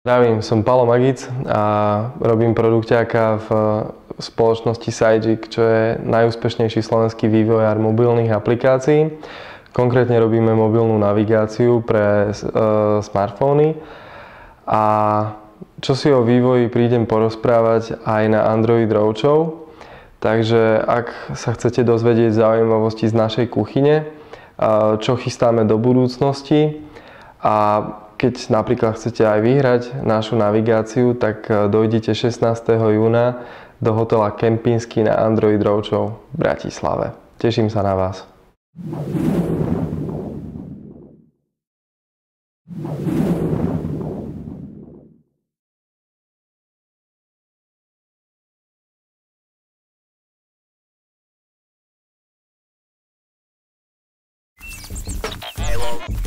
Zdravím, som Palo Magic a robím produkťáka v spoločnosti Sygic, čo je najúspešnejší slovenský vývojár mobilných aplikácií. Konkrétne robíme mobilnú navigáciu pre smartfóny a čo si o vývoji prídem porozprávať aj na Android Roadshow. Takže ak sa chcete dozvedieť zaujímavosti z našej kuchyne, čo chystáme do budúcnosti a keď napríklad chcete aj vyhrať našu navigáciu, tak dojdite 16. júna do hotela Kempinski na Android Roadshow v Bratislave. Teším sa na vás. Hello.